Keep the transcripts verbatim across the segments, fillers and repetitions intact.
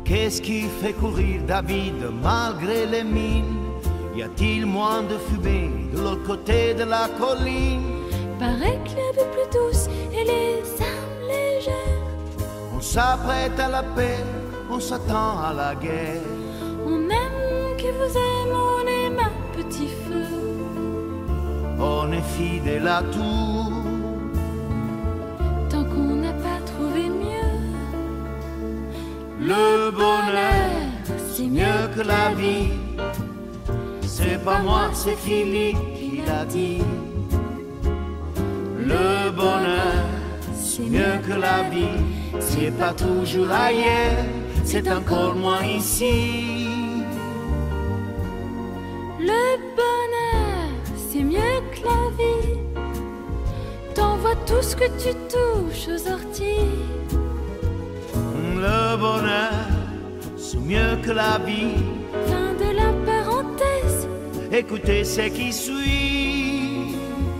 Qu'est-ce qui fait courir David malgré les mines? Y a-t-il moins de fumée de l'autre côté de la colline? Paraît que la vie plus douce et les armes légères. On s'apprête à la paix, on s'attend à la guerre. On aime qui vous aime, on aime un petit feu. On est fidèle à tout. Tant qu'on n'a pas trouvé mieux. Le bonheur, c'est mieux que la vie. C'est pas moi, c'est Philippe qui l'a dit. Le bonheur, c'est mieux que la vie. C'est pas toujours ailleurs, c'est encore moins ici. Le bonheur, c'est mieux que la vie. T'envoies tout ce que tu touches aux orties. Le bonheur, c'est mieux que la vie. Fin de la parenthèse. Écoutez ce qui suit.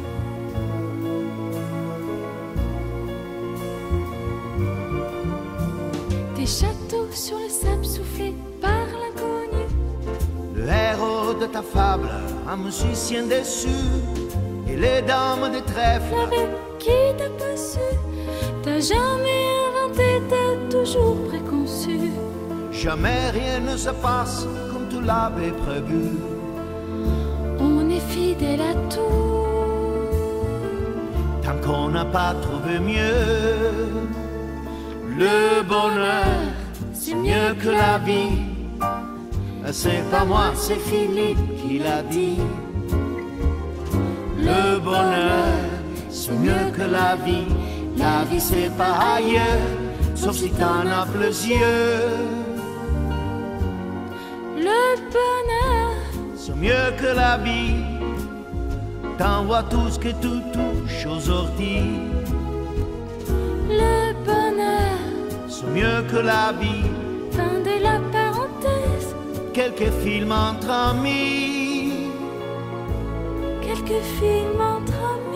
Des châteaux sur le sable soufflés par l'inconnu. Le héros de ta fable, un musicien déçu. Et les dames des trèfles. Avec qui t'as pas su. T'as jamais inventé, t'as toujours préconçu. Jamais rien ne se passe comme tu l'avais prévu. On est fidèle à tout. Tant qu'on n'a pas trouvé mieux. Le bonheur, c'est mieux que la vie. C'est pas moi, c'est Philippe qui l'a dit. Le bonheur, c'est mieux que la vie. La vie c'est pas ailleurs, sauf si t'en as plusieurs. Le bonheur, c'est mieux que la vie. T'envoies tout ce que tu touches aux orties. Le bonheur, c'est mieux que la vie. Fin de la parenthèse. Quelques films entre amis. Quelques films entre amis.